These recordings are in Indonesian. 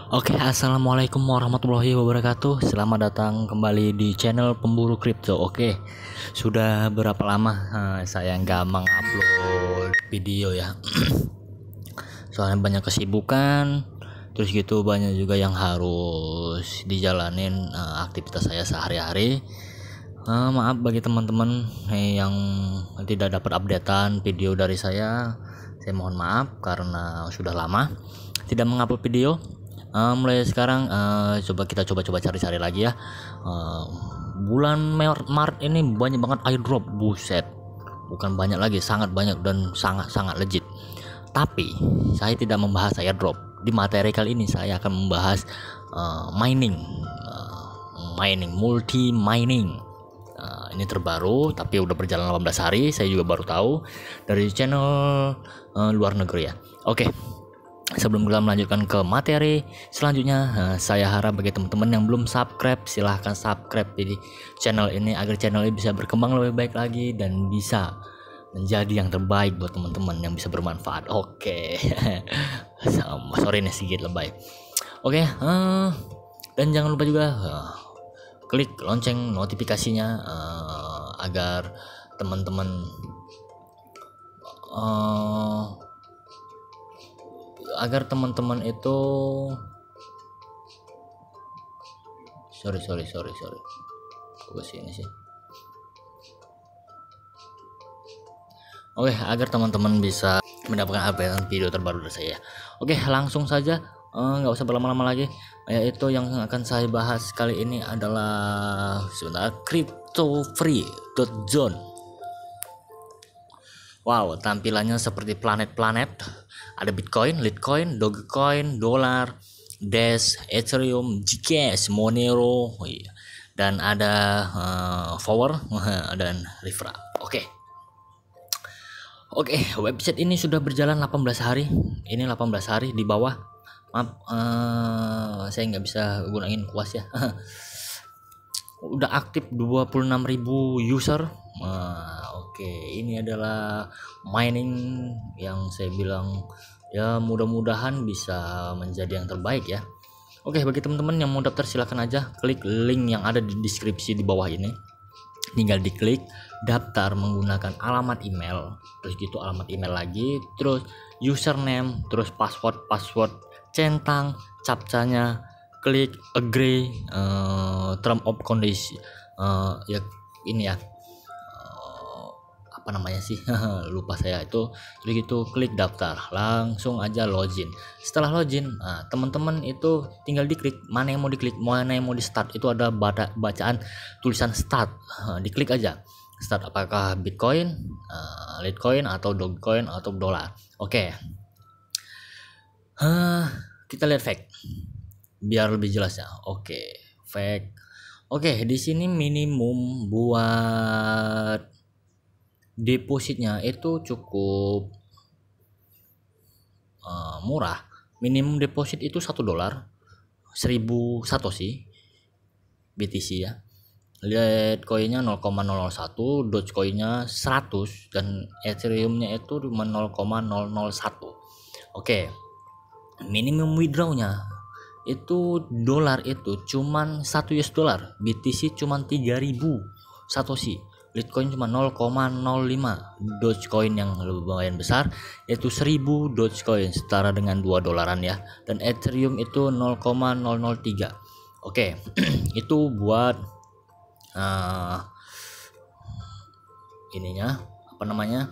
Oke, assalamualaikum warahmatullahi wabarakatuh. Selamat datang kembali di channel Pemburu Kripto. Oke, sudah berapa lama saya nggak mengupload video ya? Soalnya banyak kesibukan, terus gitu banyak juga yang harus dijalanin aktivitas saya sehari-hari. Maaf bagi teman-teman yang tidak dapat updatean video dari saya. Saya mohon maaf karena sudah lama tidak mengupload video. Mulai sekarang coba cari-cari lagi ya. Bulan Maret ini banyak banget airdrop, buset, bukan banyak lagi, sangat banyak dan sangat legit. Tapi saya tidak membahas airdrop. Di materi kali ini saya akan membahas mining, multi mining. Ini terbaru tapi udah berjalan 18 hari. Saya juga baru tahu dari channel luar negeri ya. Oke, sebelum kita melanjutkan ke materi selanjutnya, saya harap bagi teman-teman yang belum subscribe, silahkan subscribe di channel ini agar channel ini bisa berkembang lebih baik lagi dan bisa menjadi yang terbaik buat teman-teman yang bisa bermanfaat. Oke. Sorry nih sedikit lebay. Oke, dan jangan lupa juga klik lonceng notifikasinya agar teman-teman itu sorry ke sini sih. Oke, agar teman-teman bisa mendapatkan update video terbaru dari saya. Oke, langsung saja, nggak usah berlama-lama lagi. Yaitu yang akan saya bahas kali ini adalah CryptoFree.zone. Wow, tampilannya seperti planet-planet. Ada Bitcoin, Litecoin, Dogecoin, dolar, Dash, Ethereum, Zcash, Monero, dan ada Power dan Rifra. Oke, website ini sudah berjalan 18 hari. Ini 18 hari di bawah. Maaf, saya nggak bisa gunain kuas ya. Udah aktif 26.000 user. Oke, ini adalah mining yang saya bilang ya mudah-mudahan bisa menjadi yang terbaik ya. Oke, bagi teman-teman yang mau daftar silakan aja klik link yang ada di deskripsi di bawah ini. Tinggal diklik daftar menggunakan alamat email, terus gitu alamat email lagi, terus username, terus password centang captchanya, klik agree, term of condition, ya ini ya, apa namanya sih, lupa saya itu. Terus gitu klik daftar, langsung aja login. Setelah login, teman-teman itu tinggal diklik mana yang mau diklik, mana yang mau di start. Itu ada bacaan tulisan start, diklik aja start, apakah Bitcoin, Litecoin atau Dogecoin atau dolar. Oke, kita lihat fact biar lebih jelas ya. Oke, fact. Oke, di sini minimum buat depositnya itu cukup murah. Minimum deposit itu $1, 1000 satoshi BTC ya. Litecoinnya 0,001, Dogecoinnya 100, dan Ethereumnya itu cuma 0,001. Oke, minimum withdrawnya itu dolar itu cuman 1 US dollar, BTC cuman 3000 satoshi, Litecoin cuma 0,05, Dogecoin yang lumayan besar yaitu 1000 Dogecoin setara dengan 2 dolaran ya, dan Ethereum itu 0,003. Oke, itu buat ininya apa namanya,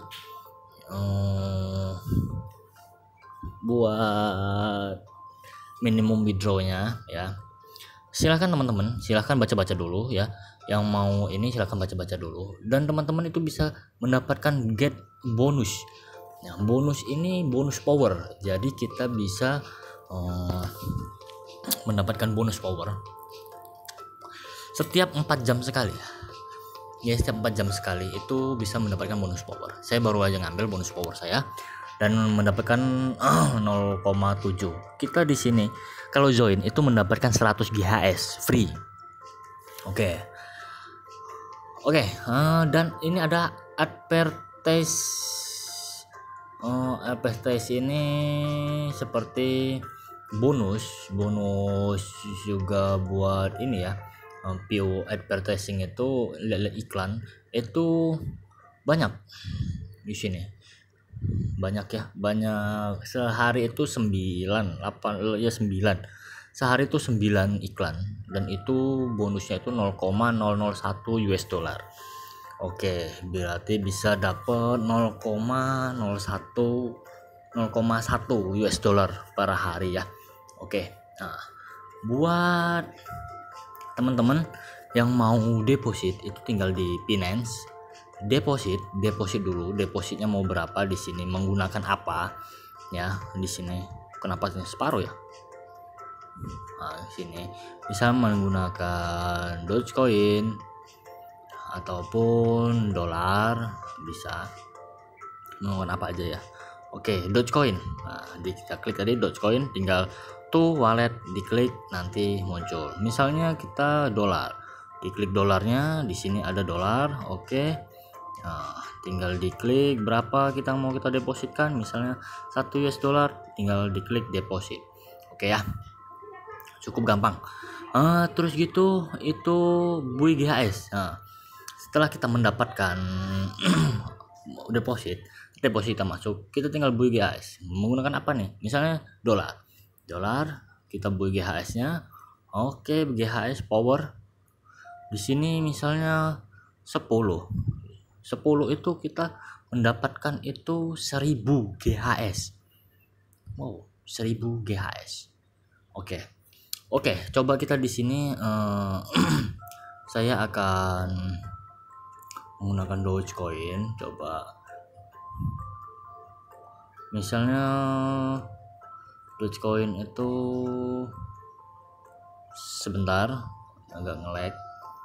buat minimum withdrawnya ya. Silahkan teman-teman, silahkan baca-baca dulu ya. Yang mau ini silahkan baca-baca dulu, dan teman-teman itu bisa mendapatkan get bonus. Nah, bonus ini bonus power, jadi kita bisa mendapatkan bonus power setiap 4 jam sekali ya. Setiap 4 jam sekali itu bisa mendapatkan bonus power. Saya baru aja ngambil bonus power saya dan mendapatkan 0,7. Kita di sini kalau join itu mendapatkan 100 GHS free. Oke, dan ini ada advertise ini seperti bonus juga buat ini ya, PO advertising itu, lihat iklan itu banyak di sini, banyak ya, banyak. Sehari itu 9 8 ya 9 sehari itu 9 iklan, dan itu bonusnya itu 0,001 US dollar. Oke, berarti bisa dapat 0,1 US dollar per hari ya. Oke, nah buat teman-teman yang mau deposit itu tinggal di Binance, deposit dulu, depositnya mau berapa, di sini menggunakan apa ya. Di sini kenapa separuh ya, nah di sini bisa menggunakan Dogecoin ataupun dolar, bisa menggunakan apa aja ya. Oke, Dogecoin, nah kita klik tadi Dogecoin, tinggal to wallet diklik, nanti muncul misalnya kita dolar, diklik dolarnya, di sini ada dolar. Oke, nah, tinggal diklik berapa kita mau kita depositkan, misalnya 1 US dollar, tinggal diklik deposit. Oke ya, cukup gampang. Terus gitu itu BUI GHS. Nah, setelah kita mendapatkan deposit kita masuk, kita tinggal BUI GHS menggunakan apa nih, misalnya dolar, kita BUI GHS nya. Oke, GHS power di sini misalnya 10 itu kita mendapatkan itu 1000 GHS. Wow, 1000 GHS. Oke, coba kita di sini saya akan menggunakan Dogecoin. Coba misalnya Dogecoin itu sebentar agak nge-lag,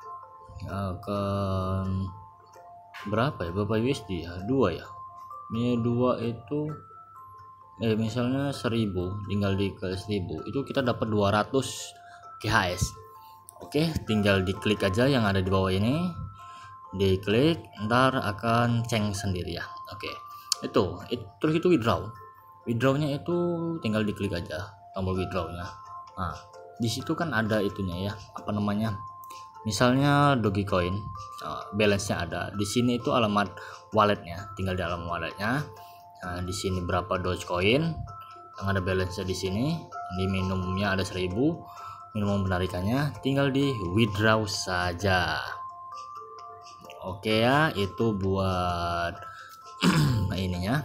akan berapa USD ya, 2 ya, ini 2 itu misalnya 1000, tinggal di ke 1000 itu kita dapat 200 GHS. Oke, tinggal diklik aja yang ada di bawah ini, diklik, ntar akan ceng sendiri ya. Oke, terus itu withdrawnya itu tinggal diklik aja tombol withdrawnya. Nah, di situ kan ada itunya ya, apa namanya, misalnya Dogecoin, balance-nya ada di sini, itu alamat walletnya, tinggal di alamat walletnya. Nah, di sini berapa Dogecoin yang ada balance-nya di sini, di minimumnya ada 1000, minimum penarikannya, tinggal di withdraw saja. Oke ya, itu buat ininya,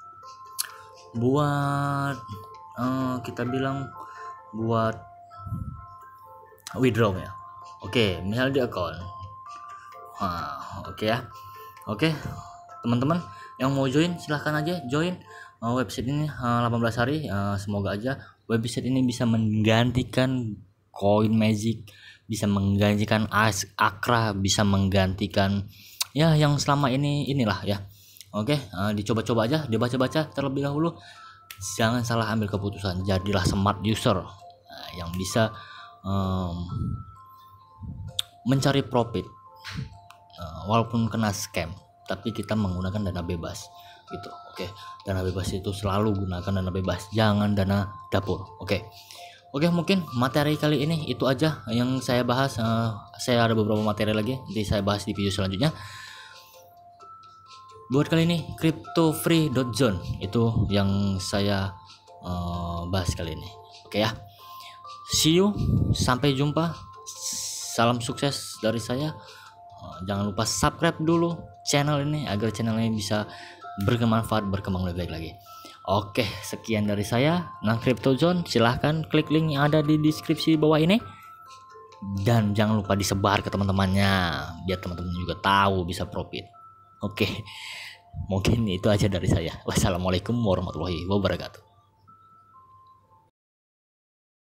buat kita bilang buat withdraw ya. Oke, misal di account. Oke ya. Oke, teman-teman yang mau join silahkan aja join website ini 18 hari. Semoga aja website ini bisa menggantikan Coin Magic, bisa menggantikan Akra, bisa menggantikan ya yang selama inilah ya. Oke, dicoba-coba aja, dibaca-baca terlebih dahulu. Jangan salah ambil keputusan, jadilah smart user yang bisa mencari profit walaupun kena scam, tapi kita menggunakan dana bebas gitu. Oke, dana bebas itu selalu gunakan dana bebas, jangan dana dapur. Oke, mungkin materi kali ini itu aja yang saya bahas. Saya ada beberapa materi lagi, nanti saya bahas di video selanjutnya. Buat kali ini cryptofree.zone itu yang saya bahas kali ini. Oke ya, see you, sampai jumpa, salam sukses dari saya. Jangan lupa subscribe dulu channel ini agar channel ini bisa bermanfaat, berkembang lebih baik lagi. Oke, sekian dari saya, Nang CryptoZone. Silahkan klik link yang ada di deskripsi bawah ini, dan jangan lupa disebar ke teman-temannya biar teman-teman juga tahu, bisa profit. Oke, mungkin itu aja dari saya. Wassalamualaikum warahmatullahi wabarakatuh.